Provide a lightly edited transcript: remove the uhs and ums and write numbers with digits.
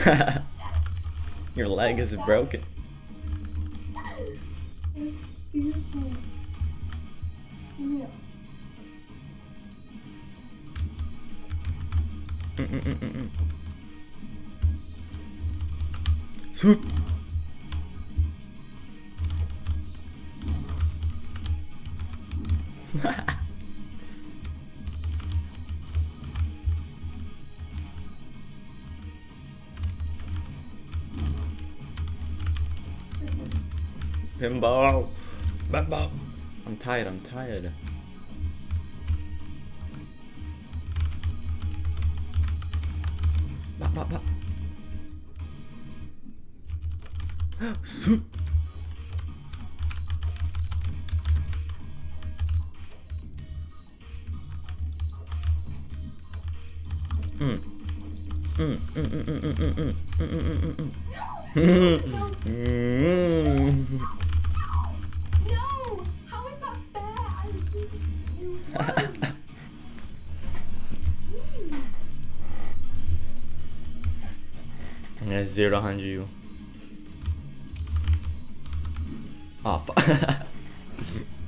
Your leg is broken. It's beautiful. Yeah. Swoop. Pinball. Pinball. I'm tired. I'm tired. Bop, bop, bop. Swoop. No! How is that fair? I you won. I'm gonna 0 to 100 you. Oh, fuck.